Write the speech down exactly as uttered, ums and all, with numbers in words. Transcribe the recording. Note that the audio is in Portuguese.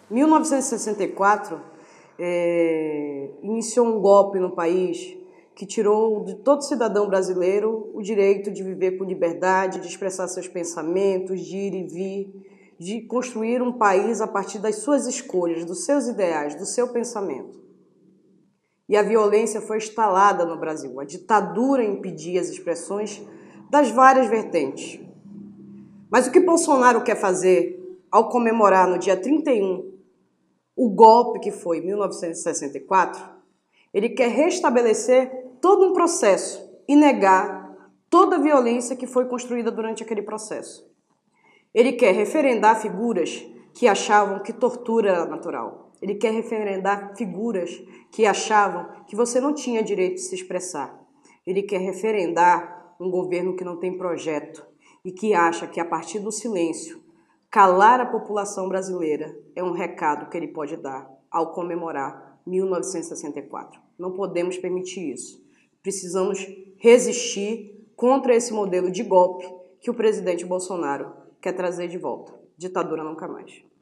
mil novecentos e sessenta e quatro é, iniciou um golpe no país que tirou de todo cidadão brasileiro o direito de viver com liberdade, de expressar seus pensamentos, de ir e vir, de construir um país a partir das suas escolhas, dos seus ideais, do seu pensamento. E a violência foi instalada no Brasil. A ditadura impedia as expressões das várias vertentes. Mas o que Bolsonaro quer fazer ao comemorar no dia trinta e um o golpe que foi em mil novecentos e sessenta e quatro, ele quer restabelecer todo um processo e negar toda a violência que foi construída durante aquele processo. Ele quer referendar figuras que achavam que tortura era natural. Ele quer referendar figuras que achavam que você não tinha direito de se expressar. Ele quer referendar um governo que não tem projeto e que acha que a partir do silêncio, calar a população brasileira é um recado que ele pode dar ao comemorar mil novecentos e sessenta e quatro. Não podemos permitir isso. Precisamos resistir contra esse modelo de golpe que o presidente Bolsonaro quer trazer de volta. Ditadura nunca mais.